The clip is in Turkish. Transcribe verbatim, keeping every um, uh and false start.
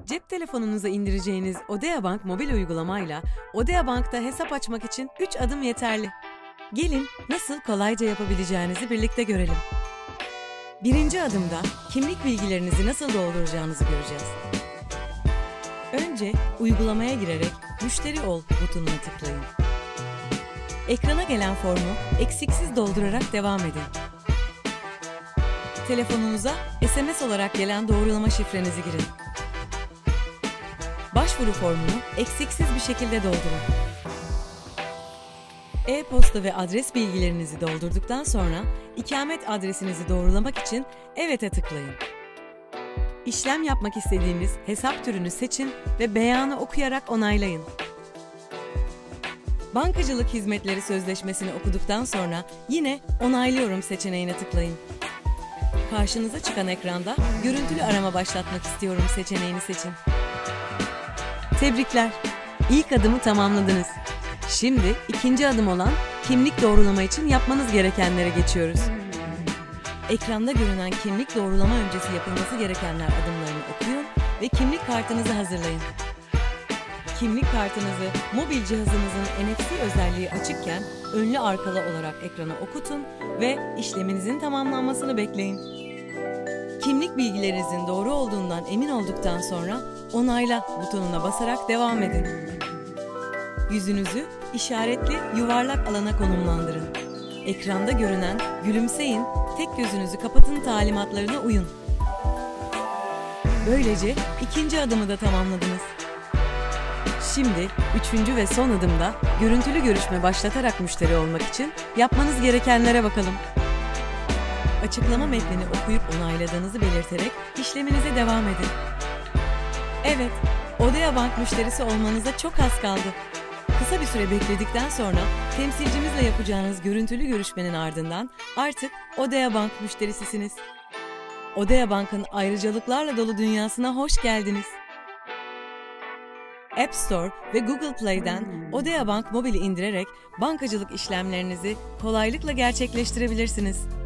Cep telefonunuza indireceğiniz Odea Bank mobil uygulamayla Odea Bank'ta hesap açmak için üç adım yeterli. Gelin nasıl kolayca yapabileceğinizi birlikte görelim. Birinci adımda kimlik bilgilerinizi nasıl dolduracağınızı göreceğiz. Önce uygulamaya girerek Müşteri ol butonuna tıklayın. Ekrana gelen formu eksiksiz doldurarak devam edin. Telefonunuza S M S olarak gelen doğrulama şifrenizi girin. Başvuru formunu eksiksiz bir şekilde doldurun. E-posta ve adres bilgilerinizi doldurduktan sonra ikamet adresinizi doğrulamak için Evet'e tıklayın. İşlem yapmak istediğiniz hesap türünü seçin ve beyanı okuyarak onaylayın. Bankacılık hizmetleri sözleşmesini okuduktan sonra yine onaylıyorum seçeneğine tıklayın. Karşınıza çıkan ekranda görüntülü arama başlatmak istiyorum seçeneğini seçin. Tebrikler! İlk adımı tamamladınız. Şimdi ikinci adım olan kimlik doğrulama için yapmanız gerekenlere geçiyoruz. Ekranda görünen kimlik doğrulama öncesi yapılması gerekenler adımlarını okuyun ve kimlik kartınızı hazırlayın. Kimlik kartınızı mobil cihazınızın N F C özelliği açıkken önlü arkalı olarak ekrana okutun ve işleminizin tamamlanmasını bekleyin. Kimlik bilgilerinizin doğru olduğundan emin olduktan sonra onayla butonuna basarak devam edin. Yüzünüzü işaretli yuvarlak alana konumlandırın. Ekranda görünen gülümseyin, tek gözünüzü kapatın talimatlarına uyun. Böylece ikinci adımı da tamamladınız. Şimdi üçüncü ve son adımda görüntülü görüşme başlatarak müşteri olmak için yapmanız gerekenlere bakalım. Açıklama metnini okuyup onayladığınızı belirterek işleminize devam edin. Evet, Odea Bank müşterisi olmanıza çok az kaldı. Kısa bir süre bekledikten sonra temsilcimizle yapacağınız görüntülü görüşmenin ardından artık Odea Bank müşterisisiniz. Odea Bank'ın ayrıcalıklarla dolu dünyasına hoş geldiniz. App Store ve Google Play'den Odea Bank Mobil'i indirerek bankacılık işlemlerinizi kolaylıkla gerçekleştirebilirsiniz.